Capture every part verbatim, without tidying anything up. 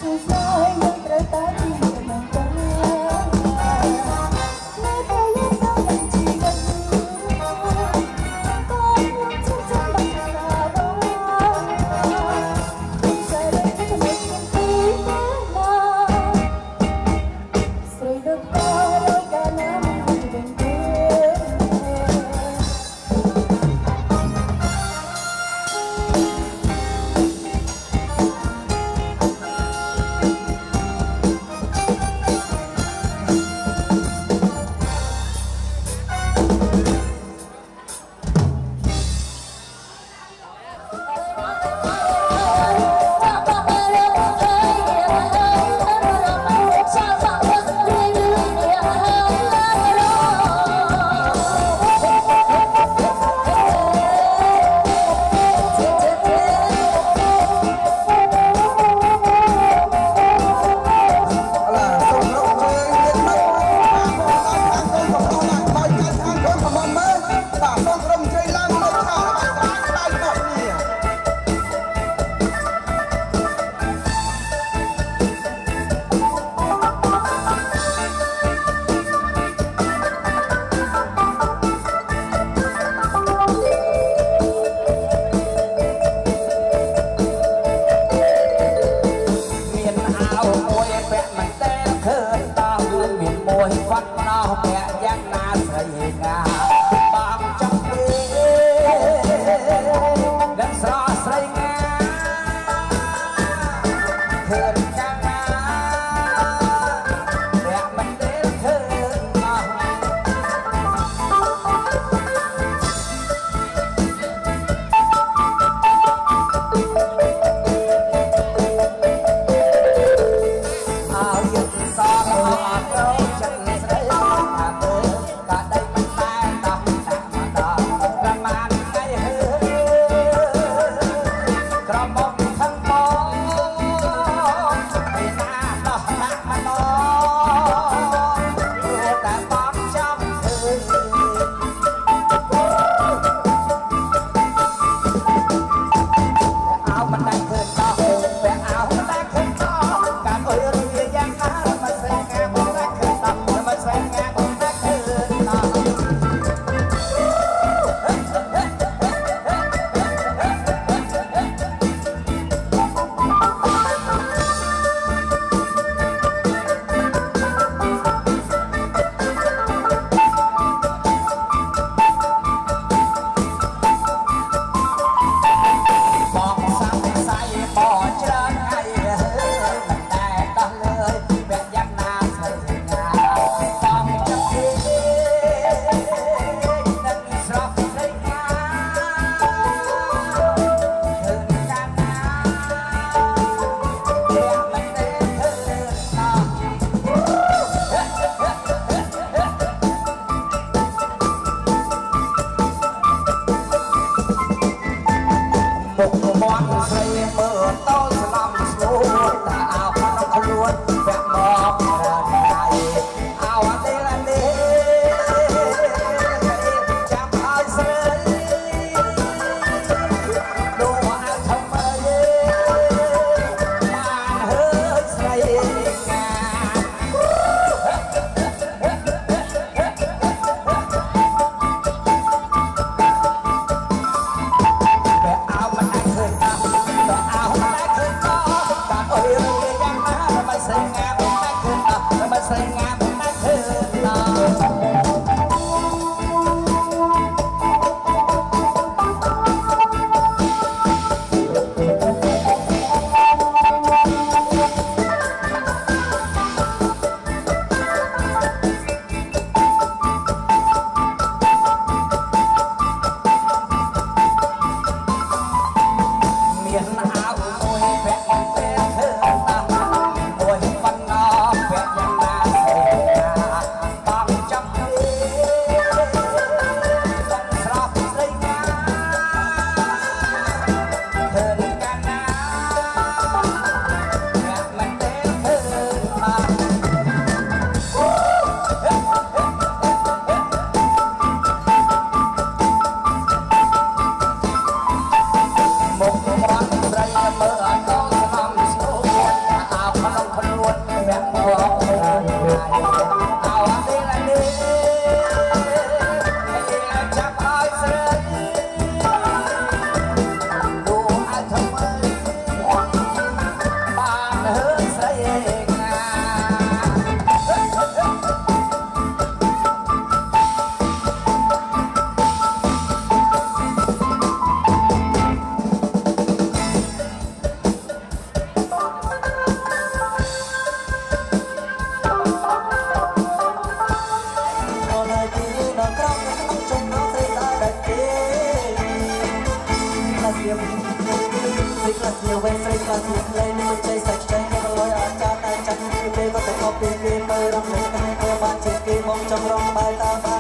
Hãy subscribe cho kênh Ghiền Mì Gõ để không bỏ lỡ វិញស្រីខ្លះជាក្លែងនឹងជ័យសាច់ចៃគេក៏លយអាចារ្យតែចាស់គេក៏តែខប់ពីគេទៅរំលឹកគ្នាទៅបានជាគេមកចង់រងបាយតើបាន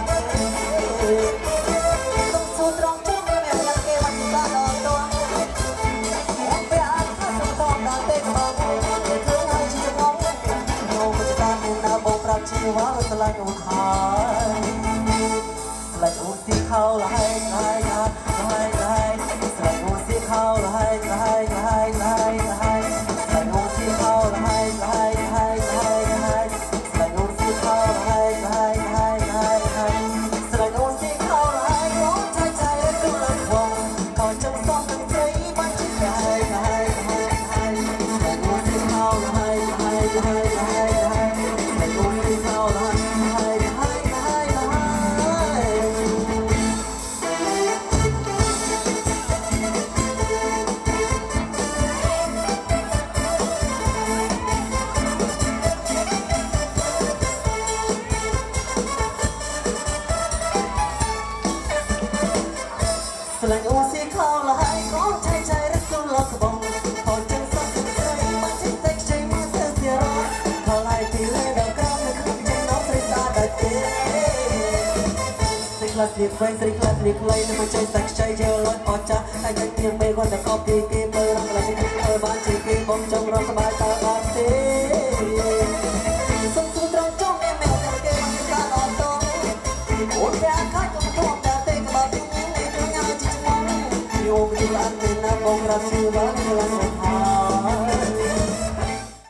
ទុំសួរត្រង់ជុំមានអ្នកគេបានជាដល់ដល់តួពេលអានថាសុំតបដល់ទេមកគេឃើញហើយជាងងងមិនស្ដាប់មានណាបងប្រាប់ជីវ៉ាស្លាញ់អូនហើយស្លាញ់អូនទីខោលហើយហើយហើយហើយស្លាញ់អូនទីខោលហើយហើយហើយហើយហើយស្លាញ់អូនទីខោលហើយហើយហើយហើយហើយស្លាញ់អូនទីខោលហើយហើយហើយហើយហើយស្លាញ់អូនទីខោលហើយអូនឆាយឆាយទៅលើវងក៏ចង់សំទាំងព្រៃបានជាហើយហើយហើយហើយស្លាញ់អូនទីខោលហើយហើយហើយហើយហើយស្លាញ់អូនទីខោលហើយហើយហើយហើយហើយស្លាញ់អូនស៊ីខោលហើយកូនឆៃឆៃរត់ចូលលោកបងហូចចឹងសោះស្រីមកជិះតែខ្ចីមកទៅសៀរខោលហើយពីលើដល់ក្រោមនៅក្នុងចិត្តน้องស្រីតាដាច់ទេស្រីខ្លះស្លៀកវែងស្រីខ្លះស្លៀកខ្លីនឹងមកជិះតែខ្ចីជើលយអត់ចាស់តែតែទៀងពេលគាត់តែខប់ពីគេមើលរំលែកទៅបានជាគេបងចង់រកសบายតើបានទេសុំសួរត្រង់ចុំមានអ្នកគេបានជាដល់ដល់តអូនតែខាត់ក៏ធំតែទេក៏បានពីនេះនេះទៅញ៉ាំជីឆ្មងយោគយល់អត់ទេណាបងរត់ជឿបានខ្លាំងណាស់